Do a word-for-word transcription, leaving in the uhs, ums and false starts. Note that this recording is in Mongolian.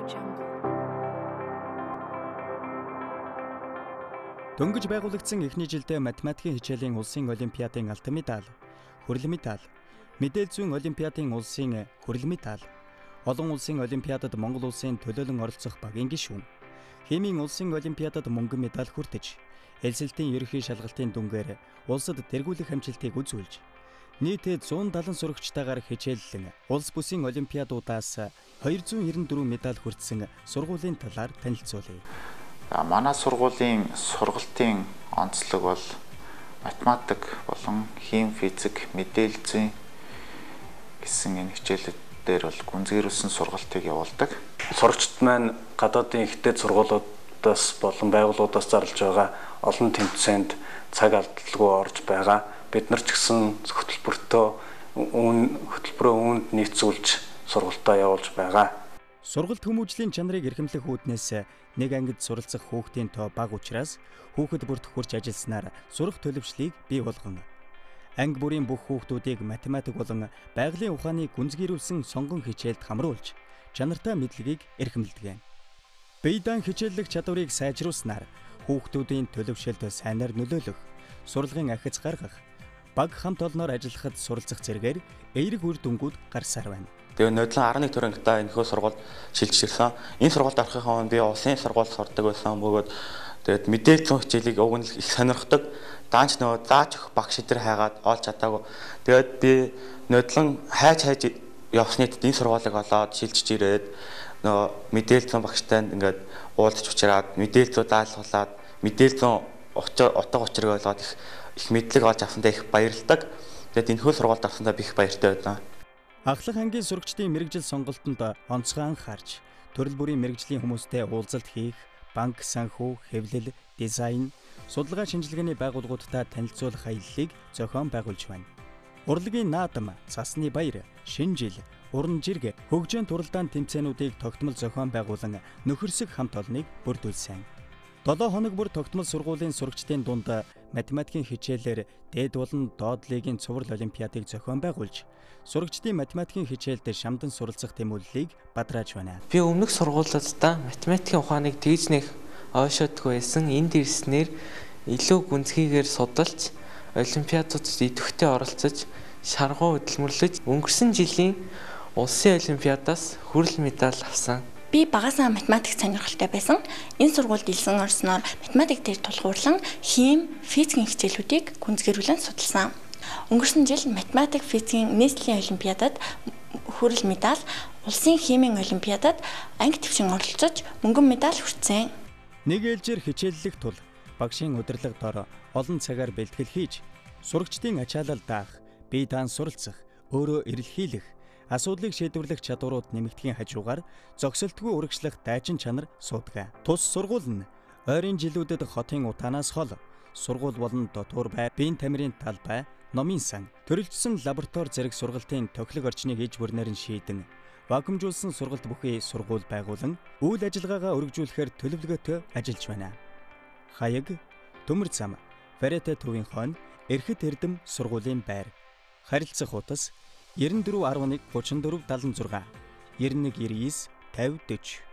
Дөнгөж байгуулагдсан эхний жилдээ математикийн хичээлийн улсын олимпиадын алтан медаль, хүрэл медаль, мэдээлэл зүйн олимпиадын улсын хүрэл медаль, олон улсын олимпиадад Монгол улсын төлөөлөн оролцох багийн гишүүн, химийн улсын олимпиадад мөнгөн медаль хүртэж, элсэлтийн ерөнхий шалгалтын дүнгээр улсад тэргүүлэх амжилтыг үзүүлж, нийтдээ зуун даалан сурагчтайгаар хичээллэн улс бүсийн олимпиадуудаас хоёр зуун нэрэн дөрвөн медаль хүртсэн сургуулийн талаар танилцуулъя. Манай сургуулийн сургалтын онцлог бол математик болон хим, физик, мэдээлэл зүйн гэсэн энэ хичээлүүдээр бол гүнзгийрүүлсэн сургалтыг явуулдаг. Сурагчид маань гадаадын ихтэй сургуулиудаас болон байгууллагуудаас зарлж байгаа олон тэмцээнд цаг алдалгүй орж байгаа. Бид нар ч гэсэн хөтөлбөртөө үн хөтөлбөрөө үүнд нийцүүлж сургалтаа явуулж байгаа. Сургалт хүмүүжлийн чанарыг эрхэмлэх үүднээс нэг ангид суралцах хүүхдийн тоо бага учраас хүүхэд бүрт хурж ажилласнаар сурах төлөвшлийг бий болгон анги бүрийн бүх хүүхдүүдийг математик болон байгалийн ухааны гүнзгийрүүлсэн сонгон хичээлд хамруулж чанартай мэдлэгийг эрхэмлэдэг. Бие даан хичээллэх чадварыг сайжруулснаар хүүхдүүдийн төлөвшөлд сайнаар нөлөөлөх, сурлагын ахиц гаргах, баг хамт олноор ажиллахад суралцах зэргээр эерэг үр дүнгууд гарсаар байна. Тэгээ нодлон арван нэг төрлийн гата энэхүү сургуульд шилжиж ирсэн. Энэ сургуульд орохын өмнө би улсын сургуульд сурдаг байсан. Бөгөөд тэгээд мэдээлэл зүйн хичээлийг уг нь их сонирхдаг. Даанч нөгөө зааж өгөх багш идэр хайгаад олж чадаагүй. Тэгээд би нодлон хайж хайж явсны хэд энэ сургуулийг олоод шилжиж ирээд нөгөө мэдээлэл зүйн багштай ингээд уулзч учраад мэдээлэл зүй даалгуулад мэдээлэл зүйн утга учирыг ойлгоод их их мэдлэг олж авсандаа их баярлалдаг. Тэгээд энэхүү сургуульд орсондоо би их баяртай байна. Ахлах ангийн сурагчдын мэрэгжил сонголтонд онцгой анхаарч, төрөл бүрийн мэрэгжлийн хүмүүстэй уулзалт хийх, банк, санхүү, хэвлэл, дизайн, судалгаа шинжилгээний байгууллагуудтай танилцуулах аяллыг зохион байгуулж байна. Урлагийн наадам, цасны баяр, шинэ жил, уран жиргэ, хөгжөөн туралдаан тэмцээнүүдийг тогтмол зохион байгуулан нөхөрсөг хамт олныг бүрдүүлсэн. долоо хоног бүр тогтмол сургуулийн сурагчдын дунд математикийн хичээлээр дээд болон доод лигийн цуврал олимпиадыг зохион байгуулж, сурагчдын математикийн хичээлд шамдан суралцах тэмүүллийг бадрааж байна. Би өмнөх сургуулиудаа математикийн ухааныг тэгж нэг ойшоодгүй байсан. Энд ирснээр илүү гүнзгийгээр судалж, олимпиадуудад идэвхтэй оролцож, шаргуу хөдөлмөрлөж, өнгөрсөн жилийн улсын олимпиадаас хүрэл медаль авсан. Би багасаа математик сонирхолтой байсан. Энэ сургуульд илсэн орсноор математик дээр тулгуурлан хим, физикийн хичээлүүдийг гүнзгийрүүлэн судалсан. Өнгөрсөн жил математик, физикийн нийслэлийн олимпиадад хүрэл медаль, улсын химийн олимпиадад анги төвшин оролцож мөнгөн медаль хүртсэн. Нэг ээлжээр хичээллэх тул багшийн удирдлага дор олон цагаар бэлтгэл хийж, сурагчдын ачаалал даах, бие даан суралцах, өөрөө эрэлхийлэх, асуудлыг шийдвэрлэх чадварууд нэмэгдэхийн хажуугаар зогсолтгүй урагшлах дайчин чанар суудаг. Тус сургууль нь ойрын жилүүдэд хотын утаанаас хол, сургууль болон дотуур бай, биеийн тамирын талбай, номын сан, төрөлжсөн лаборатори зэрэг сургалтын тохилог орчныг иж бүрнээр нь шийдэн, вакуумжуулсан сургалт бүхий сургууль байгуулан үйл ажиллагаагаа өргөжүүлэхээр төлөвлөгөөтэй ажиллаж байна. Хаяг, төмөр зам, Варятай төвийн хойно, Эрхэт эрдэм сургуулийн байр. Харилцах утас девяносто четыре арван один тридцать четыре семьдесят шесть девяносто один девяносто пять